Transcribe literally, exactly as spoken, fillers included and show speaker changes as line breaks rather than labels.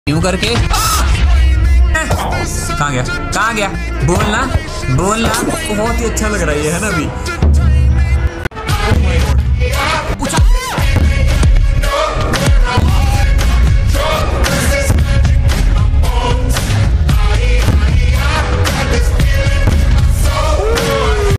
यूं करके कहाँ गया कहाँ गया बोलना बोलना। बहुत ही अच्छा लग रहा है है ना अभी।